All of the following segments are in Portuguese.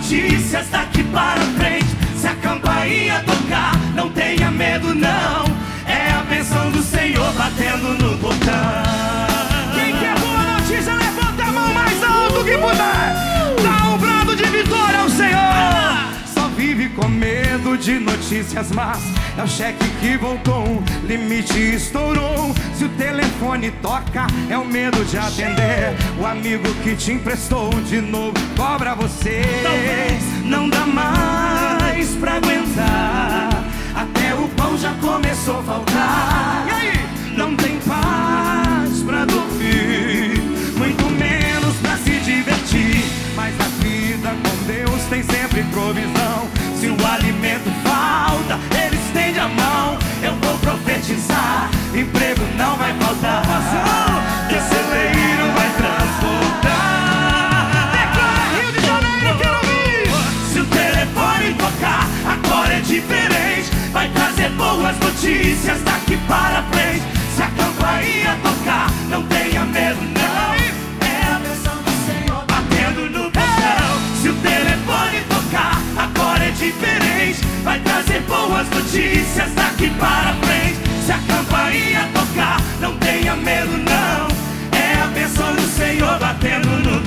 notícias daqui para frente. Se a campainha tocar, não tenha medo não. É a bênção do Senhor batendo no portão. Quem quer boa notícia, levanta a mão mais alto que puder. Dá um brado de vitória ao Senhor. Só vive com medo de notícias más. É o cheque que voltou, o limite estourou. Se o telefone toca, é o medo de atender. O amigo que te emprestou de novo cobra você. Talvez não dá mais pra aguentar. Até o pão já começou a faltar. E aí? Não tem paz pra dormir, muito menos pra se divertir. Mas a vida com Deus tem sempre provisão. Se o alimento falta, Ele estende a mão. Eu vou profetizar, emprego não vai faltar. Que celeiro vai transbordar. Declara Rio de Janeiro, quero ouvir. Se o telefone tocar, agora é diferente. Vai trazer boas notícias daqui para frente. Se a campainha tocar, não tenha medo não. É a bênção do Senhor batendo no portão. Se o telefone tocar, agora é diferente. Vai trazer boas notícias daqui para frente. Se a campainha tocar, não tenha medo não. É a bênção do Senhor batendo no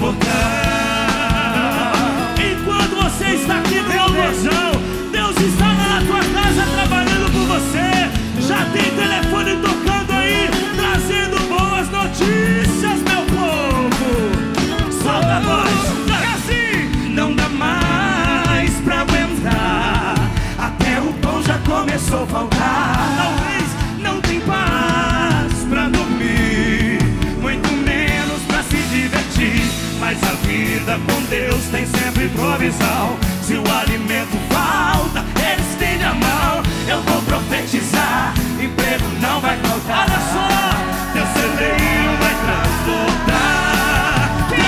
portão. Enquanto você está aqui no louvozão, Deus está na tua casa trabalhando por você. Já tem telefone tocando aí, trazendo boas notícias, meu povo. Solta a voz. É assim. Não dá mais pra aguentar. Até o pão já começou a faltar. Talvez não tem paz pra dormir, muito menos pra se divertir. Mas a vida com Deus tem sempre provisão. Se o alimento falta, Ele estende a mão. Eu vou profetizar, emprego não vai faltar. Olha só, teu celeiro vai transbordar.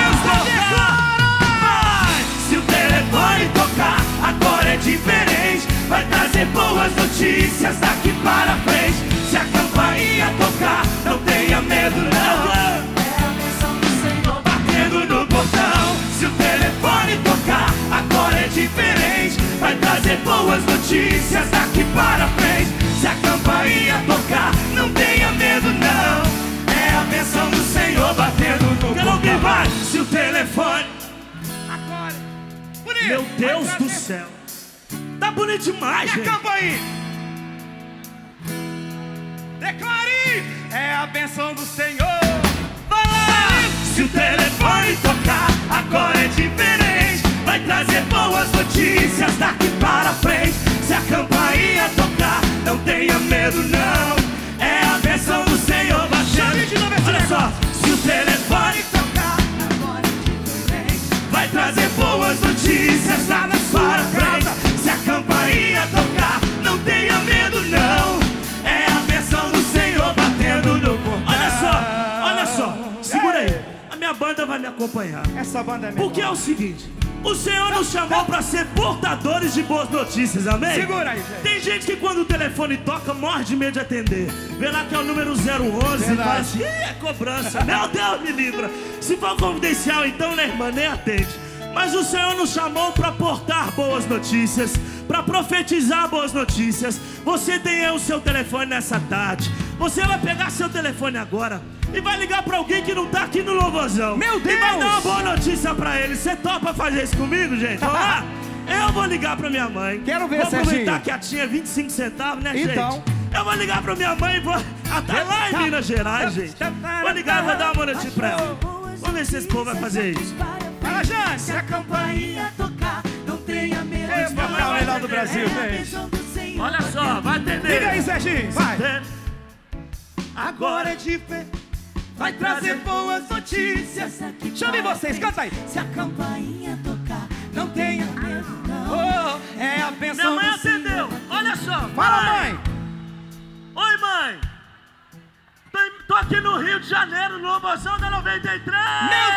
Vai! Se o telefone tocar, agora é diferente. Vai trazer boas notícias daqui para frente. Se a campainha tocar, não tenha medo não. É a bênção do Senhor batendo no portão. Se o telefone tocar, agora é diferente. Vai trazer boas notícias daqui para frente. Se a campainha tocar, não tenha medo não. É a bênção do Senhor batendo no portão. Vai! Se o telefone Agora. Bonito. Meu Deus do céu, tá bonito demais, gente. E a campainha? Declare. É a bênção do Senhor. Vai lá! Se o telefone tocar, agora é diferente. Vai trazer boas notícias daqui para frente. Se a campainha tocar, não tenha medo não. É a bênção do Senhor batendo. Olha só, se o telefone tocar, agora é diferente. Vai trazer boas notícias daqui para frente. Se a campainha tocar, não tenha medo não. É a bênção do Senhor batendo no portão. Olha só, segura aí. A minha banda vai me acompanhar. Essa banda é minha. Porque é o seguinte, o Senhor nos chamou para ser portadores de boas notícias, amém? Segura aí, gente. Tem gente que quando o telefone toca, morre de medo de atender. Vê lá que é o número 011 e fala assim, é cobrança. Meu Deus, me livra. Se for confidencial, então, né, irmã, nem atende. Mas o Senhor nos chamou para portar boas notícias, para profetizar boas notícias. Você tem aí o seu telefone nessa tarde. Você vai pegar seu telefone agora e vai ligar para alguém que não tá aqui no louvozão. Meu Deus! E vai dar uma boa notícia para ele. Você topa fazer isso comigo, gente? Vamos lá? Eu vou ligar pra minha mãe. Quero ver, vou aproveitar Serginho. que a tinha 25 centavos, né, Então. gente? Eu vou ligar pra minha mãe e vou... Ela tá lá em Minas Gerais, gente. Vou ligar e vou dar uma boa notícia pra ela. Vamos ver se esse povo vai fazer isso. Fala, Jane. Se a campainha tocar, não tenha medo. Esse é o melhor do Brasil, gente. Olha só, vai atender. Liga aí, Serginho. Vai. Agora é diferente. Vai trazer boas notícias. Chame vocês, canta aí. Se a campainha tocar, não tenha medo, não. Oh, é a Minha bênção mãe do Senhor. atendeu. Olha só. Fala, mãe. Oi, mãe. Tô aqui no Rio de Janeiro, no Louvozão da 93. Meu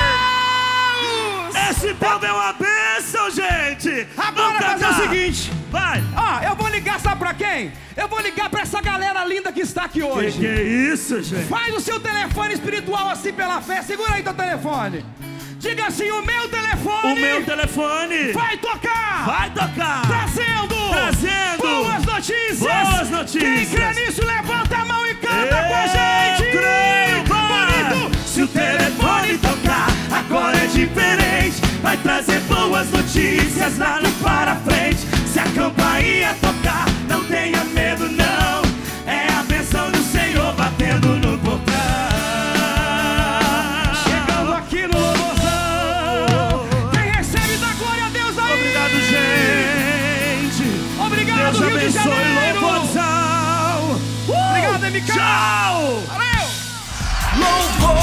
Deus! Esse povo é uma bênção, gente. Agora Vamos fazer o cantar. seguinte. Vai. Ó, eu vou ligar, sabe pra quem? Eu vou ligar pra essa galera linda que está aqui hoje. Que é isso, gente? Faz o seu telefone espiritual assim pela fé. Segura aí teu telefone. Diga assim, o meu telefone. O meu telefone vai tocar. Vai tocar. Trazendo boas notícias. Boas notícias. Quem crê nisso, levanta a mão e canta com a gente. Creio, bonito. Se o telefone tocar, agora é diferente. Vai trazer boas notícias lá no para frente. Se a campainha tocar, não tenha medo não. É a bênção do Senhor batendo no portão. Chegando aqui no Louvorzão. Quem recebe da glória a Deus aí. Obrigado, gente. Obrigado, Deus Rio de abençoe Janeiro. Louvorzão. Obrigado, MK. Tchau. Valeu. Louvor.